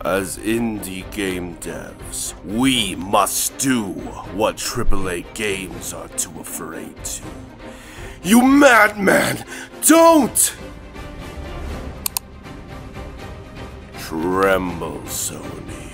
As indie game devs, we must do what AAA games are too afraid to. You madman! Don't! Tremble, Sony.